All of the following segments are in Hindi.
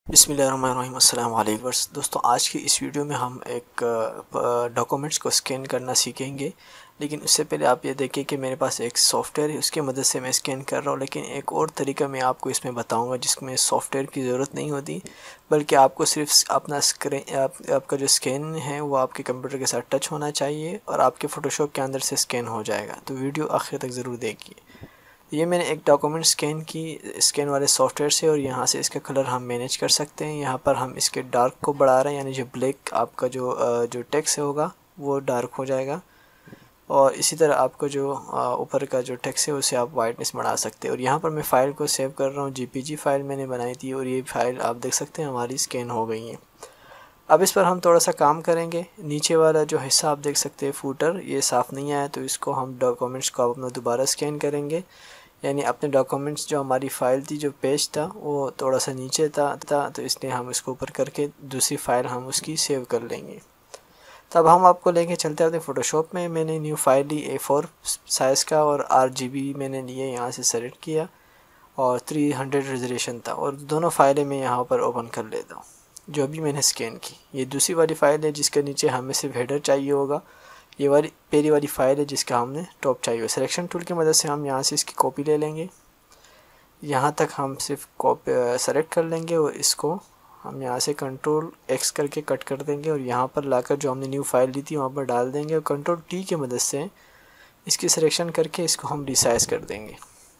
बिस्मिल्लाहिर्रहमानिर्रहीम, अस्सलाम वालेकुम दोस्तों। आज की इस वीडियो में हम एक डॉक्यूमेंट्स को स्कैन करना सीखेंगे। लेकिन उससे पहले आप ये देखिए कि मेरे पास एक सॉफ्टवेयर है, उसकी मदद से मैं स्कैन कर रहा हूँ। लेकिन एक और तरीका मैं आपको इसमें बताऊंगा जिसमें सॉफ्टवेयर की ज़रूरत नहीं होती, बल्कि आपको सिर्फ अपना स्क्रीन आपका जो स्कैन है वो आपके कंप्यूटर के साथ टच होना चाहिए और आपके फ़ोटोशॉप के अंदर से स्कैन हो जाएगा। तो वीडियो आखिर तक ज़रूर देखिए। ये मैंने एक डॉक्यूमेंट स्कैन वाले सॉफ्टवेयर से, और यहाँ से इसका कलर हम मैनेज कर सकते हैं। यहाँ पर हम इसके डार्क को बढ़ा रहे हैं, यानी जो ब्लैक आपका जो टेक्स्ट होगा वो डार्क हो जाएगा। और इसी तरह आपको जो ऊपर का जो टेक्स्ट है उसे आप वाइटनेस बढ़ा सकते हैं। और यहाँ पर मैं फ़ाइल को सेव कर रहा हूँ, जीपीजी फ़ाइल मैंने बनाई थी और ये फ़ाइल आप देख सकते हैं हमारी स्कैन हो गई है। अब इस पर हम थोड़ा सा काम करेंगे। नीचे वाला जो हिस्सा आप देख सकते हैं फूटर, ये साफ़ नहीं आया, तो इसको हम डॉक्यूमेंट्स को अपना दोबारा स्कैन करेंगे। यानी अपने डॉक्यूमेंट्स जो हमारी फ़ाइल थी, जो पेज था वो थोड़ा सा नीचे था तो इसलिए हम इसको ऊपर करके दूसरी फ़ाइल हम उसकी सेव कर लेंगे। तब हम आपको लेके चलते हैं अपने फ़ोटोशॉप में। मैंने न्यू फाइल ली A4 साइज़ का और RGB मैंने लिए, यहाँ से सेलेक्ट किया और 300 रेजोल्यूशन था, और दोनों फाइलें मैं यहाँ पर ओपन कर लेता हूँ जो अभी मैंने स्कैन की। ये दूसरी वाली फ़ाइल है जिसके नीचे हमें सिर्फ हेडर चाहिए होगा। ये वाली पहली वाली फ़ाइल है जिसका हमने टॉप चाहिए। सिलेक्शन टूल की मदद से हम यहाँ से इसकी कॉपी ले लेंगे। यहाँ तक हम सिर्फ कॉपी सेलेक्ट कर लेंगे और इसको हम यहाँ से Ctrl+X करके कट कर देंगे और यहाँ पर लाकर जो हमने न्यू फाइल ली थी वहाँ पर डाल देंगे और Ctrl+T की मदद से इसकी सिलेक्शन करके इसको हम रिसाइज़ कर देंगे।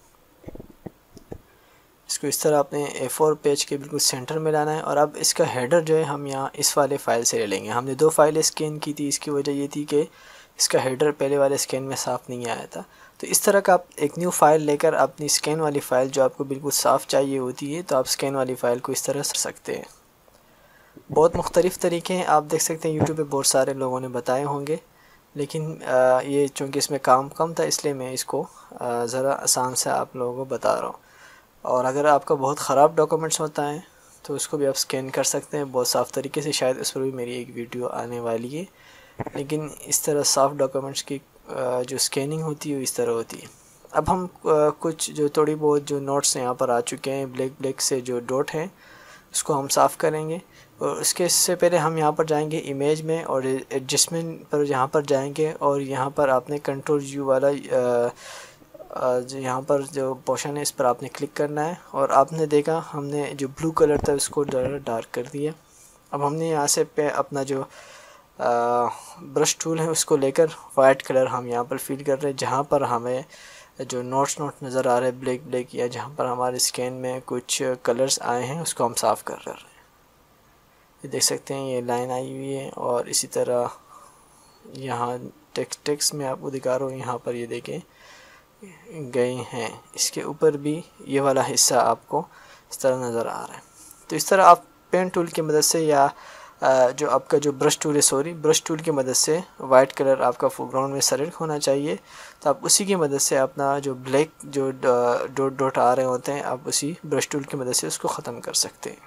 इसको इस तरह अपने A4 पेज के बिल्कुल सेंटर में लाना है। और अब इसका हेडर जो है हम यहाँ इस वाले फ़ाइल से ले लेंगे। हमने दो फाइलें स्कैन की थी, इसकी वजह ये थी कि इसका हेडर पहले वाले स्कैन में साफ़ नहीं आया था। तो इस तरह का आप एक न्यू फ़ाइल लेकर अपनी स्कैन वाली फ़ाइल जो आपको बिल्कुल साफ़ चाहिए होती है, तो आप स्कैन वाली फ़ाइल को इस तरह कर सकते हैं। बहुत मुख्तलिफ़ तरीके हैं, आप देख सकते हैं यूट्यूब पे बहुत सारे लोगों ने बताए होंगे। लेकिन ये चूँकि इसमें काम कम था इसलिए मैं इसको ज़रा आसान से आप लोगों को बता रहा हूँ। और अगर आपका बहुत ख़राब डॉक्यूमेंट्स होता है तो उसको भी आप स्कैन कर सकते हैं बहुत साफ़ तरीके से। शायद उस पर भी मेरी एक वीडियो आने वाली है। लेकिन इस तरह साफ़ डॉक्यूमेंट्स की जो स्कैनिंग होती है इस तरह होती है। अब हम कुछ जो थोड़ी बहुत जो नोट्स यहाँ पर आ चुके हैं, ब्लैक से जो डॉट हैं उसको हम साफ़ करेंगे। और उसके इससे पहले हम यहाँ पर जाएंगे इमेज में और एडजस्टमेंट पर यहाँ पर जाएंगे और यहाँ पर आपने Ctrl+U वाला जो यहाँ पर जो पोर्शन है इस पर आपने क्लिक करना है। और आपने देखा हमने जो ब्लू कलर था उसको डार्क कर दिया। अब हमने यहाँ से अपना जो ब्रश टूल है उसको लेकर वाइट कलर हम यहाँ पर फिल कर रहे हैं। जहाँ पर हमें जो नोट नज़र आ रहे हैं ब्लैक या जहाँ पर हमारे स्कैन में कुछ कलर्स आए हैं उसको हम साफ़ कर रहे हैं। ये देख सकते हैं ये लाइन आई हुई है। और इसी तरह यहाँ टेक्स्ट में आपको दिखा रहा हूँ, यहाँ पर ये देखें गए हैं, इसके ऊपर भी ये वाला हिस्सा आपको इस तरह नज़र आ रहा है। तो इस तरह आप पेन टूल की मदद से या जो आपका जो ब्रश टूल है ब्रश टूल की मदद से वाइट कलर आपका फोरग्राउंड में सेलेक्ट होना चाहिए। तो आप उसी की मदद से अपना जो ब्लैक जो डॉट डॉट आ रहे होते हैं आप उसी ब्रश टूल की मदद से उसको ख़त्म कर सकते हैं।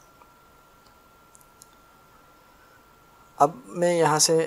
अब मैं यहाँ से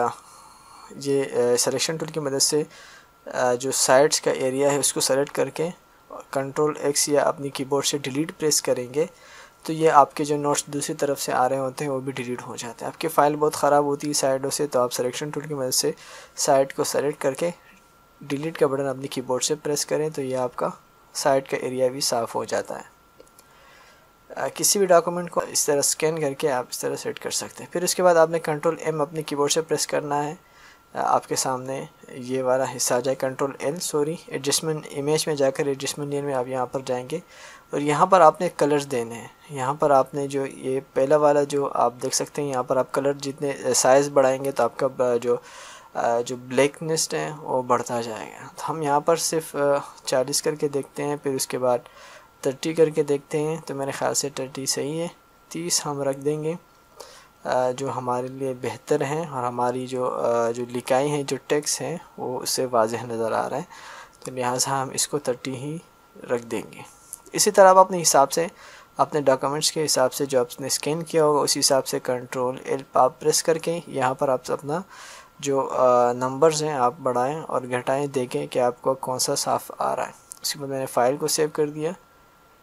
ये सिलेक्शन टूल की मदद से जो साइड्स का एरिया है उसको सेलेक्ट करके Ctrl+X या अपनी कीबोर्ड से डिलीट प्रेस करेंगे तो ये आपके जो नोट्स दूसरी तरफ से आ रहे होते हैं वो भी डिलीट हो जाते हैं। आपकी फ़ाइल बहुत ख़राब होती है साइडों से, तो आप सिलेक्शन टूल की मदद से साइड को सेलेक्ट करके डिलीट का बटन अपनी कीबोर्ड से प्रेस करें तो ये आपका साइड का एरिया भी साफ़ हो जाता है। किसी भी डॉक्यूमेंट को इस तरह स्कैन करके आप इस तरह सेट कर सकते हैं। फिर उसके बाद आपने Ctrl+M अपनी कीबोर्ड से प्रेस करना है। आपके सामने ये वाला हिस्सा आ जाए Ctrl+L एडजस्टमेंट इमेज में जाकर एडजस्टमेंट लेयर में आप यहाँ पर जाएंगे और यहाँ पर आपने कलर्स देने हैं। यहाँ पर आपने जो ये पहला वाला जो आप देख सकते हैं यहाँ पर आप कलर जितने साइज़ बढ़ाएंगे तो आपका जो ब्लैकनेस है वो बढ़ता जाएगा। तो हम यहाँ पर सिर्फ 40 करके देखते हैं, फिर उसके बाद 30 करके देखते हैं। तो मेरे ख़्याल से 30 सही है, 30 हम रख देंगे जो हमारे लिए बेहतर हैं और हमारी जो लिखाई हैं जो टेक्स्ट हैं वो उससे वाज़ेह नज़र आ रहा है। तो लिहाजा हम इसको 30 ही रख देंगे। इसी तरह आप अपने हिसाब से अपने डॉक्यूमेंट्स के हिसाब से जो आपने स्कैन किया होगा उस हिसाब से Ctrl+L आप प्रेस करके यहाँ पर आप अपना जो नंबर्स हैं आप बढ़ाएं और घटाएं, देखें कि आपको कौन सा साफ़ आ रहा है। उसके बाद मैंने फ़ाइल को सेव कर दिया।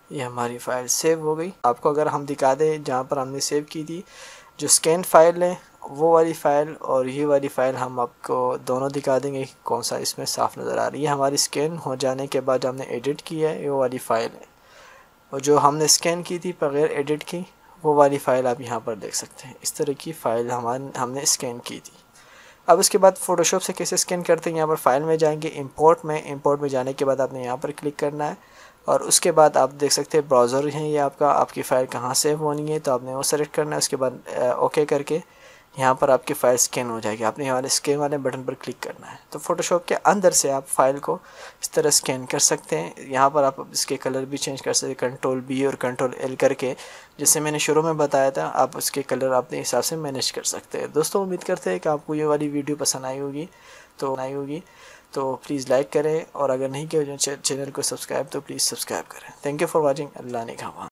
ये हमारी फ़ाइल सेव हो गई। आपको अगर हम दिखा दें जहाँ पर हमने सेव की थी, जो स्कैन फ़ाइल है वो वाली फ़ाइल और ये वाली फ़ाइल हम आपको दोनों दिखा देंगे कि कौन सा इसमें साफ़ नज़र आ रही है। हमारी स्कैन हो जाने के बाद हमने एडिट किया है, ये वाली फ़ाइल है, और जो हमने स्कैन की थी बग़ैर एडिट की वो वाली फ़ाइल आप यहाँ पर देख सकते हैं। इस तरह की फ़ाइल हमने स्कैन की थी। अब उसके बाद फ़ोटोशॉप से कैसे स्कैन करते हैं, यहाँ पर फ़ाइल में जाएंगे, इंपोर्ट में जाने के बाद आपने यहाँ पर क्लिक करना है और उसके बाद आप देख सकते हैं ब्राउज़र है ये आपकी फ़ाइल कहाँ सेव होनी है, तो आपने वो सेलेक्ट करना है। उसके बाद ओके करके यहाँ पर आपकी फ़ाइल स्कैन हो जाएगी। आपने यहाँ वाले स्कैन वाले बटन पर क्लिक करना है। तो फ़ोटोशॉप के अंदर से आप फ़ाइल को इस तरह स्कैन कर सकते हैं। यहाँ पर आप इसके कलर भी चेंज कर सकते हैं, कंट्रोल बी और कंट्रोल एल करके, जैसे मैंने शुरू में बताया था। आप उसके कलर अपने हिसाब से मैनेज कर सकते हैं। दोस्तों उम्मीद करते हैं कि आपको ये वाली वीडियो पसंद आई होगी, तो प्लीज़ लाइक करें और अगर नहीं किया चैनल को सब्सक्राइब तो प्लीज़ सब्सक्राइब करें। Thank you for watching. Allah ने कहा।